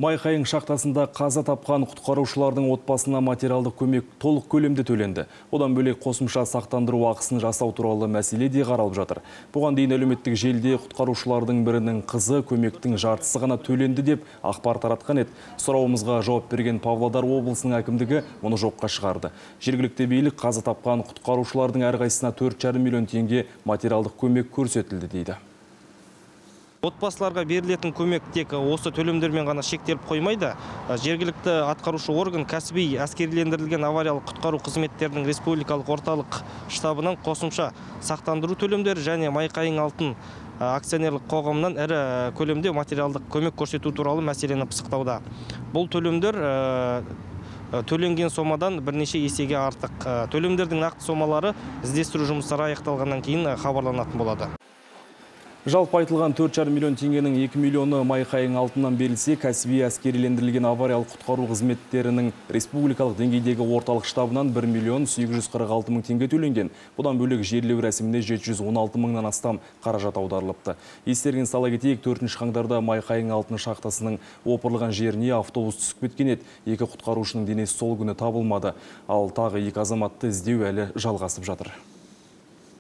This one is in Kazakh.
Майқайың шахтасында қаза тапқан құтқарушылардың отбасына материалдық көмек толық көлемде төленді. Одан бөлек қосымша сақтандыру ақысын жасау туралы мәселе де қаралып жатыр. Бұған дейін әлеуметтік желіде құтқарушылардың бірінің қызы көмектің жартысы ғана төленді деп ақпар таратқан еді. Сұрауымызға жауап берген Павлодар облысының әкімдігі мұны жоққа шығарды. Жергілікті билік қаза тапқан құтқарушылардың әрқайсысына 4,5 миллион теңге материалдық көмек көрсетілді дейді. Отбасыларға берілетін көмек тек осы төлемдермен ғана шектеліп қоймайды. Жергілікті атқарушы орган кәсіби әскерилендірілген авариялық құтқару қызметтерінің республикалық орталық штабынан қосымша сақтандыру төлемдері және Майқайың алтын акционерлік қоғамынан ірі көлемде материалдық көмек көрсету туралы мәселені пысықтауда. Бұл төлемдер төленген сомадан бірнеше есеге артық. Төлемдердің нақты сомалары іздестіру жұмыстары аяқталғаннан кейін хабарланатын болады. Жалпы айтылған 4,5 миллион теңгенің 2 миллионы Майқайың алтыннан берілсе, кәсіби әскерилендірілген авариялық құтқару қызметтерінің республикалық деңгейдегі орталық штабынан 1 миллион 846 мың теңге төленген. Бұдан бөлек жерлеу рәсіміне 716 мыңнан астам қаражат аударылыпты. Естеріңізге сала кетейік, 4 қаңтарда Майқайың алтын шахтасының опырылған жеріне автобус түсіп кеткен еді. Екі құтқарушының денесі сол күні табылмады, ал тағы екі азаматты іздеу әлі жалғасып жатыр.